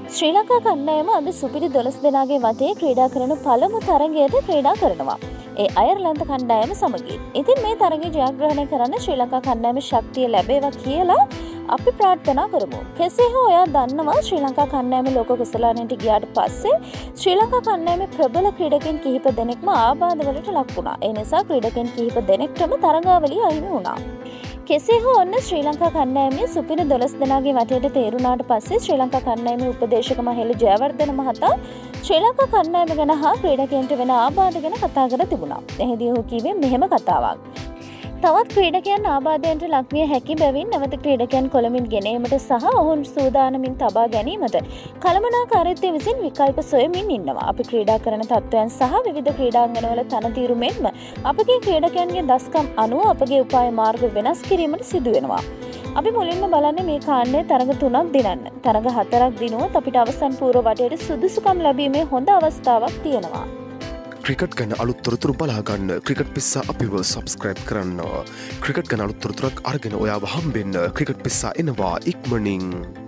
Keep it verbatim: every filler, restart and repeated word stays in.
ශ්‍රී ලංකා කණ්ඩායම අද සුපිරි දොළොස් දෙනාගේ වටේ ක්‍රීඩා කරන පළමු තරගයට ක්‍රීඩා කරනවා. ඒ අයර්ලන්ත කණ්ඩායම සමගින්. ඉතින් මේ තරගය ජයග්‍රහණය කරන්න ශ්‍රී ලංකා කණ්ඩායම ශක්තිය ලැබේවා කියලා අපි ප්‍රාර්ථනා කරමු. කෙසේ හෝ ඔයා දන්නවා ශ්‍රී ලංකා කණ්ඩායම ලෝක කුසලානයට ගියාට පස්සේ ශ්‍රී ලංකා කණ්ඩායමේ ප්‍රබල ක්‍රීඩකයන් කිහිප දෙනෙක්ම ආබාධවලට ලක් වුණා. ඒ නිසා ක්‍රීඩකයන් කිහිප දෙනෙක්ටම තරගාවලිය අහිමි වුණා. කෙසේ හෝ ඔන්න ශ්‍රී ලංකා කණ්ඩායමේ සුපිරි දොළොස් දෙනාගේ වටේට තේරුණාට පස්සේ ශ්‍රී ලංකා කණ්ඩායමේ උපදේශක මහේල ජයවර්ධන මහතා ශ්‍රී ලංකා කණ්ඩායම ගැන හා ක්‍රීඩකයන්ට වෙන ආබාධ ගැන කතා කර තිබුණා. එහිදී ඔහු කිව්වේ මෙහෙම කතාවක්. තවත් ක්‍රීඩකයන් ආබාධයන්ට ලක්විය හැකි බැවින් නැවත ක්‍රීඩකයන් කොළඹින් ගෙනීමට සහ ඔවුන් සූදානමින් තබා ගැනීමට කළමනාකාරීත්වය විසින් විකල්ප සොයමින් ඉන්නවා. අපි ක්‍රීඩා කරන තත්ත්වයන් සහ විවිධ ක්‍රීඩාංගණවල තනතිරු මෙන්ම අපගේ ක්‍රීඩකයන්ගේ දස්කම් අනුව අපගේ උපාය මාර්ග වෙනස් කිරීමට සිදු වෙනවා. අපි මුලින්ම බලන්නේ මේ කාණ්ඩයේ තරග තුනක් දිනන්න. තරග හතරක් දිනුවොත් අපිට අවසන් පූර්ව වටේට සුදුසුකම් ලැබීමේ හොඳ අවස්ථාවක් තියෙනවා. ක්‍රිකට් ගැන අලුත් තොරතුරු බලා ගන්න ක්‍රිකට් පිස්සා අපිව සබ්ස්ක්‍රයිබ් කරන්න. ක්‍රිකට් ගැන අලුත් තොරතුරක් අරගෙන ඔයාව හම්බෙන්න ක්‍රිකට් පිස්සා එනවා ඉක්මනින්.